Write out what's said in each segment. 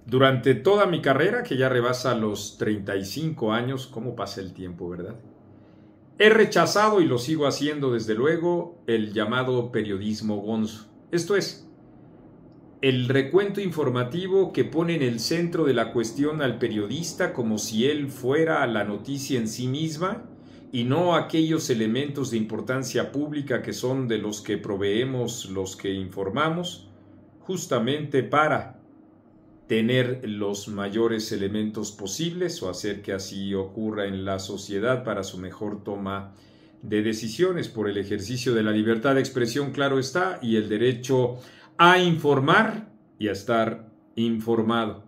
Durante toda mi carrera, que ya rebasa los 35 años, ¿cómo pasa el tiempo, verdad? He rechazado, y lo sigo haciendo desde luego, el llamado periodismo gonzo. Esto es, el recuento informativo que pone en el centro de la cuestión al periodista como si él fuera la noticia en sí misma y no aquellos elementos de importancia pública que son de los que proveemos los que informamos, justamente para tener los mayores elementos posibles o hacer que así ocurra en la sociedad para su mejor toma de decisiones por el ejercicio de la libertad de expresión, claro está, y el derecho a informar y a estar informado.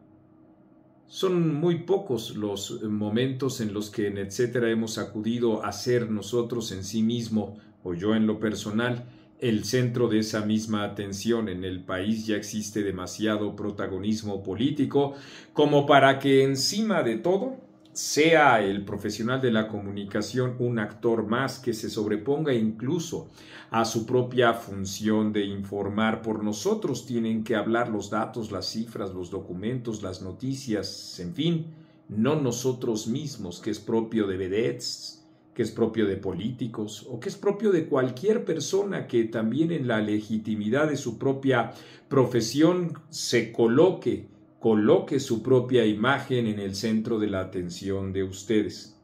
Son muy pocos los momentos en los que en etcétera hemos acudido a ser nosotros en sí mismo, o yo en lo personal, el centro de esa misma atención. En el país ya existe demasiado protagonismo político como para que encima de todo sea el profesional de la comunicación un actor más que se sobreponga incluso a su propia función de informar. Por nosotros tienen que hablar los datos, las cifras, los documentos, las noticias, en fin, no nosotros mismos, que es propio de vedettes, que es propio de políticos o que es propio de cualquier persona que también en la legitimidad de su propia profesión se coloque su propia imagen en el centro de la atención de ustedes.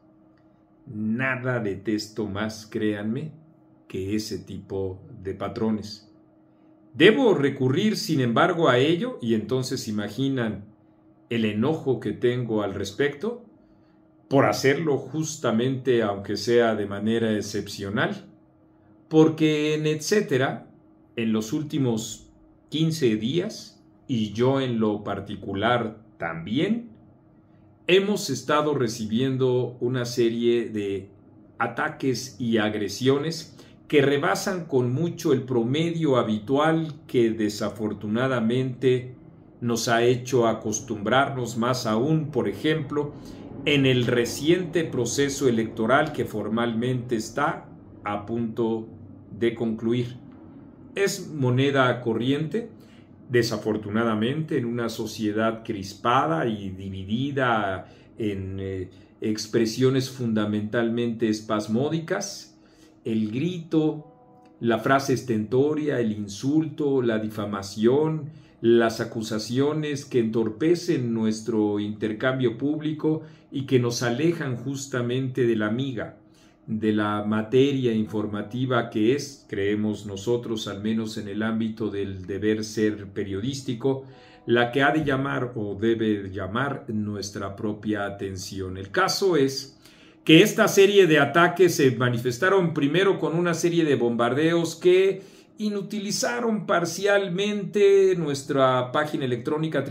Nada detesto más, créanme, que ese tipo de patrones. Debo recurrir, sin embargo, a ello, y entonces imaginan el enojo que tengo al respecto, por hacerlo justamente, aunque sea de manera excepcional, porque en etcétera, en los últimos 15 días, y yo en lo particular también, hemos estado recibiendo una serie de ataques y agresiones que rebasan con mucho el promedio habitual que desafortunadamente nos ha hecho acostumbrarnos, más aún, por ejemplo, en el reciente proceso electoral que formalmente está a punto de concluir. Es moneda corriente, desafortunadamente, en una sociedad crispada y dividida en expresiones fundamentalmente espasmódicas, el grito, la frase estentoria, el insulto, la difamación, las acusaciones que entorpecen nuestro intercambio público y que nos alejan justamente de la miga, de la materia informativa que es, creemos nosotros, al menos en el ámbito del deber ser periodístico, la que ha de llamar o debe llamar nuestra propia atención. El caso es que esta serie de ataques se manifestaron primero con una serie de bombardeos que inutilizaron parcialmente nuestra página electrónica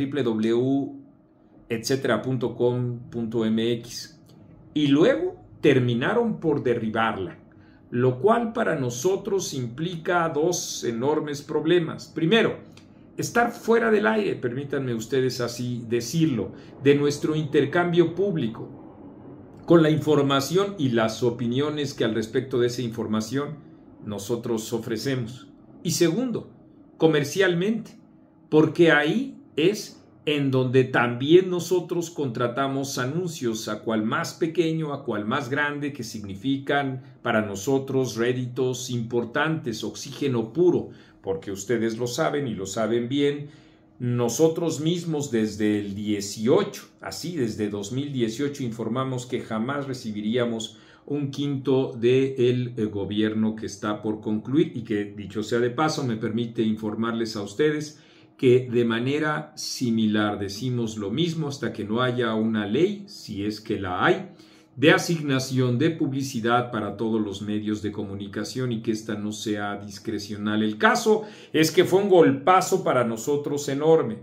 www.etcetera.com.mx y luego terminaron por derribarla, lo cual para nosotros implica dos enormes problemas. Primero, estar fuera del aire, permítanme ustedes así decirlo, de nuestro intercambio público, con la información y las opiniones que al respecto de esa información nosotros ofrecemos. Y segundo, comercialmente, porque ahí es en donde también nosotros contratamos anuncios, a cual más pequeño, a cual más grande, que significan para nosotros réditos importantes, oxígeno puro, porque ustedes lo saben y lo saben bien. Nosotros mismos desde el 18, así desde 2018, informamos que jamás recibiríamos un quinto del gobierno que está por concluir y que, dicho sea de paso, me permite informarles a ustedes que de manera similar decimos lo mismo hasta que no haya una ley, si es que la hay, de asignación de publicidad para todos los medios de comunicación y que esta no sea discrecional. El caso es que fue un golpazo para nosotros enorme.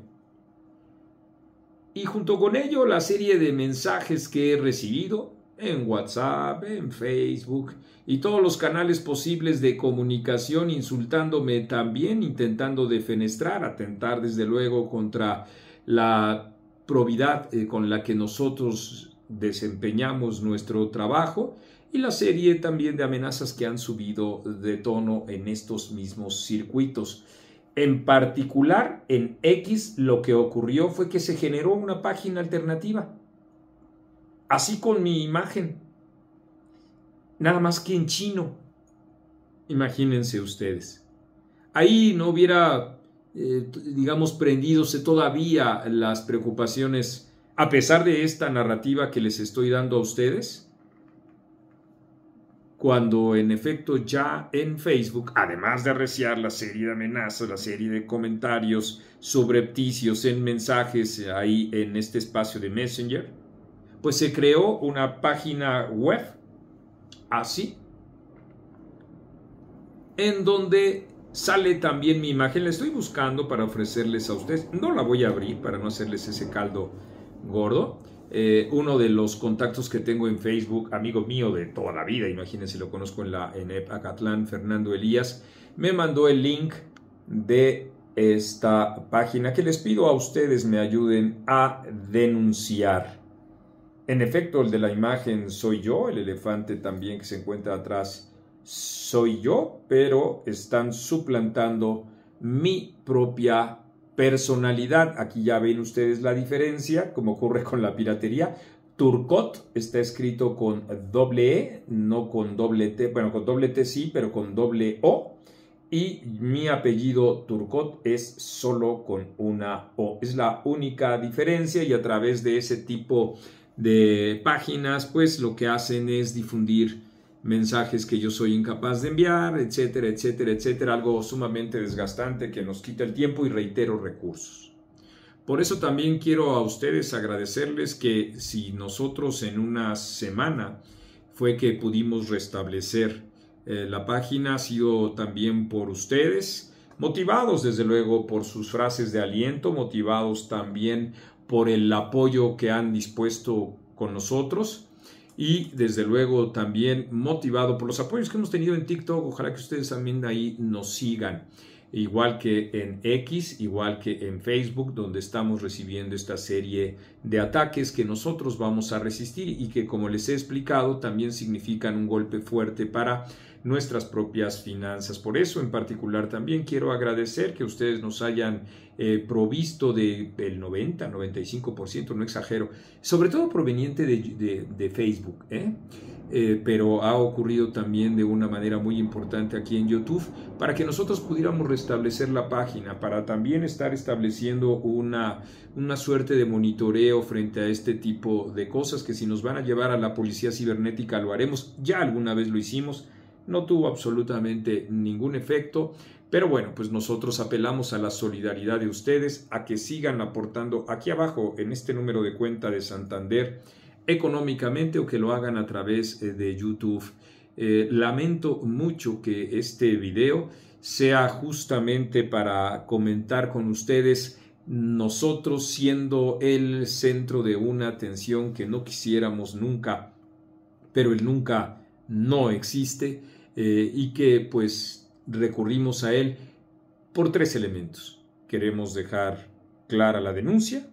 Y junto con ello la serie de mensajes que he recibido en WhatsApp, en Facebook y todos los canales posibles de comunicación, insultándome también, intentando defenestrar, atentar desde luego contra la probidad con la que nosotros desempeñamos nuestro trabajo, y la serie también de amenazas que han subido de tono en estos mismos circuitos. En particular, en X lo que ocurrió fue que se generó una página alternativa, así con mi imagen, nada más que en chino. Imagínense ustedes. Ahí no hubiera, digamos, prendidose todavía las preocupaciones, a pesar de esta narrativa que les estoy dando a ustedes, cuando en efecto ya en Facebook, además de arreciar la serie de amenazas, la serie de comentarios subrepticios en mensajes ahí en este espacio de Messenger, pues se creó una página web así, en donde sale también mi imagen. La estoy buscando para ofrecerles a ustedes. No la voy a abrir para no hacerles ese caldo gordo. Uno de los contactos que tengo en Facebook, amigo mío de toda la vida, imagínense, lo conozco en Acatlán, Fernando Elías, me mandó el link de esta página que les pido a ustedes me ayuden a denunciar. En efecto, el de la imagen soy yo, el elefante también que se encuentra atrás soy yo, pero están suplantando mi propia personalidad. Aquí ya ven ustedes la diferencia, como ocurre con la piratería. Turcotte está escrito con doble E, no con doble T. Bueno, con doble T sí, pero con doble O. Y mi apellido Turcotte es solo con una O. Es la única diferencia, y a través de ese tipo de páginas, pues lo que hacen es difundir mensajes que yo soy incapaz de enviar, etcétera, etcétera, etcétera, algo sumamente desgastante que nos quita el tiempo y, reitero, recursos. Por eso también quiero a ustedes agradecerles que si nosotros en una semana fue que pudimos restablecer la página, ha sido también por ustedes, motivados desde luego por sus frases de aliento, motivados también por el apoyo que han dispuesto con nosotros, y desde luego también motivado por los apoyos que hemos tenido en TikTok. Ojalá que ustedes también ahí nos sigan, igual que en X, igual que en Facebook, donde estamos recibiendo esta serie de ataques que nosotros vamos a resistir y que, como les he explicado, también significan un golpe fuerte para nuestras propias finanzas. Por eso, en particular, también quiero agradecer que ustedes nos hayan provisto del 90-95%, no exagero, sobre todo proveniente de Facebook, pero ha ocurrido también de una manera muy importante aquí en YouTube, para que nosotros pudiéramos restablecer la página, para también estar estableciendo una suerte de monitoreo frente a este tipo de cosas, que si nos van a llevar a la policía cibernética lo haremos. Ya alguna vez lo hicimos, no tuvo absolutamente ningún efecto, pero bueno, pues nosotros apelamos a la solidaridad de ustedes, a que sigan aportando aquí abajo en este número de cuenta de Santander económicamente, o que lo hagan a través de YouTube. Lamento mucho que este video sea justamente para comentar con ustedes, nosotros siendo el centro de una atención que no quisiéramos nunca, pero el nunca no existe, y que pues recurrimos a él por tres elementos. Queremos dejar clara la denuncia.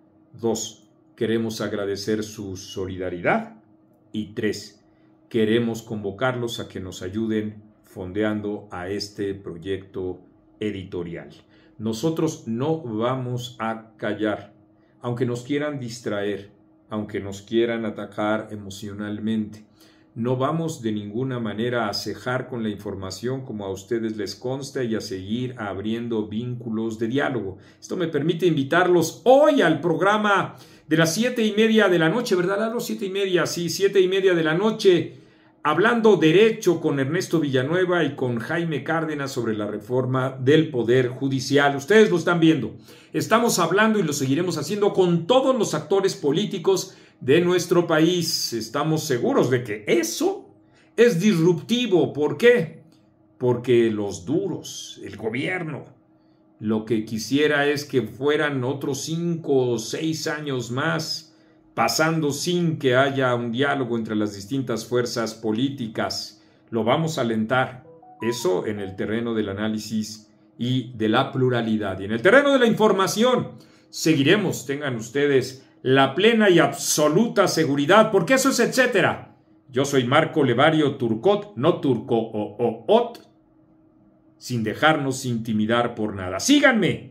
2. Queremos agradecer su solidaridad. Y 3. Queremos convocarlos a que nos ayuden fondeando a este proyecto editorial. Nosotros no vamos a callar, aunque nos quieran distraer, aunque nos quieran atacar emocionalmente. No vamos de ninguna manera a cejar con la información, como a ustedes les consta, y a seguir abriendo vínculos de diálogo. Esto me permite invitarlos hoy al programa de las 7:30 de la noche, ¿verdad, Lalo? 7:30, sí, 7:30 de la noche, hablando derecho con Ernesto Villanueva y con Jaime Cárdenas sobre la reforma del Poder Judicial. Ustedes lo están viendo. Estamos hablando, y lo seguiremos haciendo, con todos los actores políticos de nuestro país. Estamos seguros de que eso es disruptivo. ¿Por qué? Porque los duros, el gobierno, lo que quisiera es que fueran otros 5 o 6 años más pasando sin que haya un diálogo entre las distintas fuerzas políticas. Lo vamos a alentar. Eso en el terreno del análisis y de la pluralidad. Y en el terreno de la información seguiremos, tengan ustedes la plena y absoluta seguridad, porque eso es etcétera. Yo soy Marco Levario Turcotte, no Turco o Ot, sin dejarnos intimidar por nada.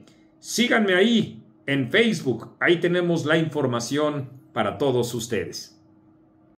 Síganme ahí en Facebook, ahí tenemos la información para todos ustedes.